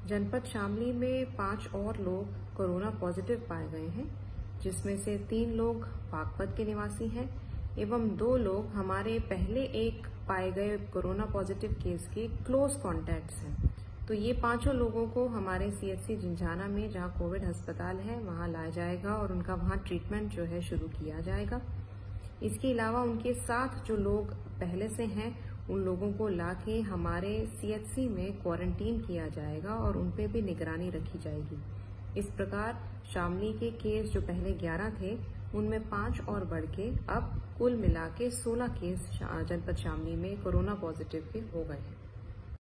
जनपद शामली में 5 और लोग कोरोना पॉजिटिव पाए गए हैं, जिसमें से 3 लोग बागपत के निवासी हैं एवं 2 लोग हमारे पहले एक पाए गए कोरोना पॉजिटिव केस के क्लोज कॉन्टैक्ट्स हैं। तो ये 5 लोगों को हमारे सीएचसी झिंझाना में, जहां कोविड अस्पताल है, वहां लाया जाएगा और उनका वहां ट्रीटमेंट जो है शुरू किया जाएगा। इसके अलावा उनके साथ जो लोग पहले से हैं, उन लोगों को लाके हमारे सीएचसी में क्वारंटीन किया जाएगा और उनपे भी निगरानी रखी जाएगी। इस प्रकार शामली के केस जो पहले 11 थे, उनमें 5 और बढ़ के अब कुल मिला के 16 केस जनपद शामली में कोरोना पॉजिटिव के हो गए हैं।